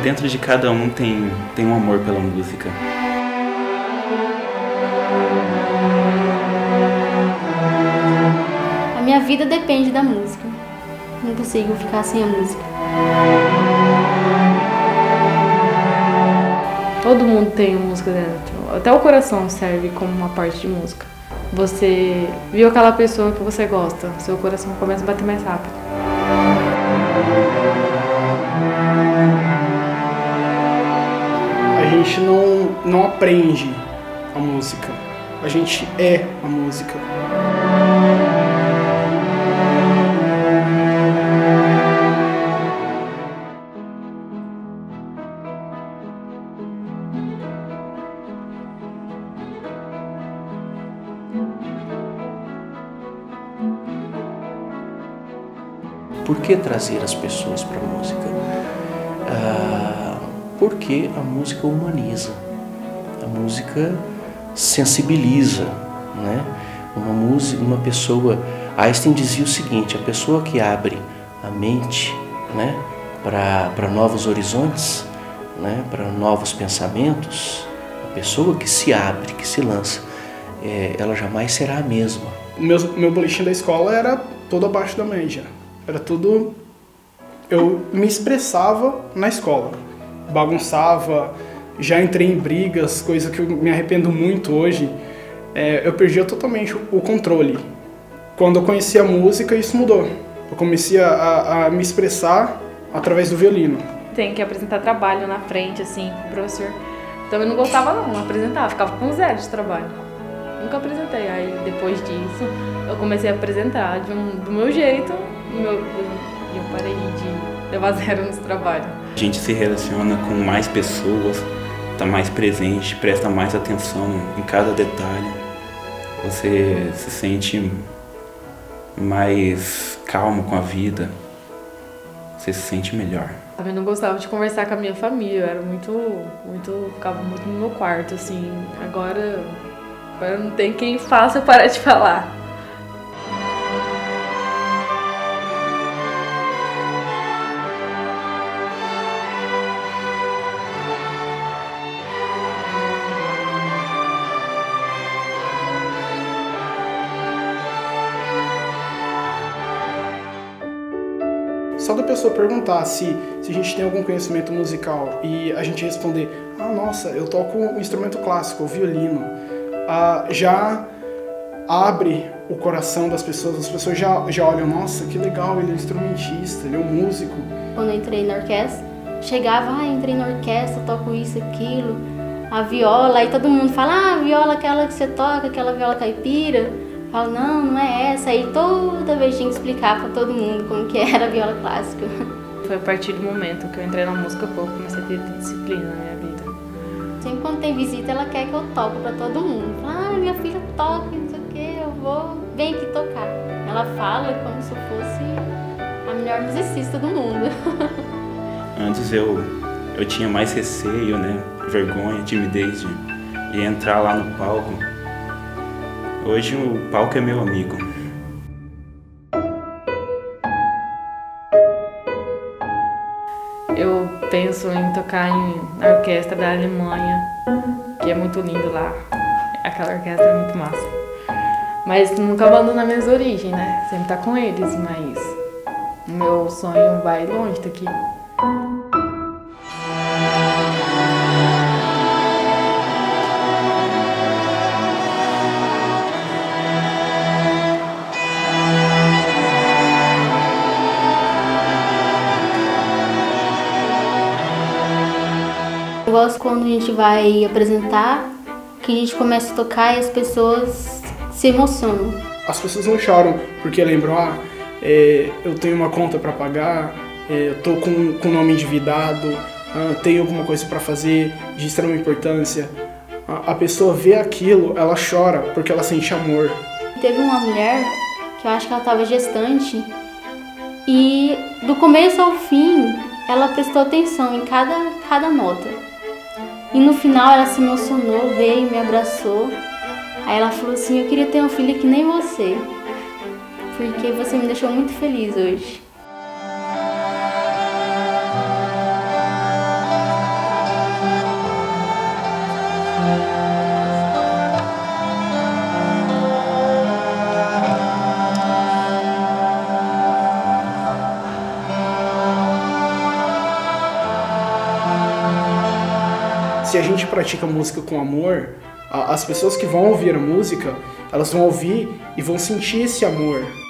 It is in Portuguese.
dentro de cada um tem um amor pela música. A minha vida depende da música. Não consigo ficar sem a música. Todo mundo tem música dentro. Até o coração serve como uma parte de música. Você viu aquela pessoa que você gosta, seu coração começa a bater mais rápido. A gente não aprende a música, a gente é a música. Por que trazer as pessoas para a música? Porque a música humaniza, a música sensibiliza, né? Uma pessoa, Einstein dizia o seguinte: a pessoa que abre a mente, né, para novos horizontes, né, para novos pensamentos, a pessoa que se abre, que se lança, ela jamais será a mesma. Meu boletim da escola era todo abaixo da média. Era tudo... Eu me expressava na escola. Bagunçava, já entrei em brigas, coisa que eu me arrependo muito hoje. Eu perdia totalmente o controle. Quando eu conheci a música, isso mudou. Eu comecei a me expressar através do violino. Tem que apresentar trabalho na frente, assim, com o professor. Então eu não gostava não apresentar, ficava com 0 de trabalho. Nunca apresentei. Aí depois disso, eu comecei a apresentar do meu jeito. E eu parei de levar 0 nos trabalhos. A gente se relaciona com mais pessoas, está mais presente, presta mais atenção em cada detalhe. Você se sente mais calmo com a vida, você se sente melhor. Eu não gostava de conversar com a minha família, eu era ficava muito no meu quarto, assim. Agora não tem quem faça eu parar de falar. Só da pessoa perguntar se a gente tem algum conhecimento musical e a gente responder: ah, nossa, eu toco um instrumento clássico, o violino, já abre o coração das pessoas. As pessoas já olham: nossa, que legal, ele é um instrumentista, ele é um músico. Quando eu entrei na orquestra, chegava: entrei na orquestra, toco isso, aquilo, a viola, aí todo mundo fala: a viola aquela que você toca, aquela viola caipira. Eu falo: não é essa. Aí toda vez tinha que explicar pra todo mundo como que era a viola clássica. Foi a partir do momento que eu entrei na música que eu comecei a ter disciplina na minha vida. Sempre quando tem visita, ela quer que eu toque pra todo mundo. Fala: minha filha toca, não sei o que, eu vou, vem aqui tocar. Ela fala como se eu fosse a melhor musicista do mundo. Antes eu tinha mais receio, né, vergonha, timidez de entrar lá no palco. Hoje o palco é meu amigo. Eu penso em tocar na orquestra da Alemanha, que é muito lindo lá. Aquela orquestra é muito massa. Mas nunca abandono as minhas origens, né? Sempre tá com eles, mas o meu sonho vai longe daqui. Eu gosto quando a gente vai apresentar, que a gente começa a tocar e as pessoas se emocionam. As pessoas não choram porque lembram: eu tenho uma conta para pagar, eu tô com o nome endividado, tenho alguma coisa para fazer de extrema importância. A pessoa vê aquilo, ela chora porque ela sente amor. Teve uma mulher que eu acho que ela estava gestante e do começo ao fim ela prestou atenção em cada nota. E no final ela se emocionou, veio, me abraçou. Aí ela falou assim: eu queria ter uma filha que nem você, porque você me deixou muito feliz hoje. se a gente pratica música com amor, as pessoas que vão ouvir a música, elas vão ouvir e vão sentir esse amor.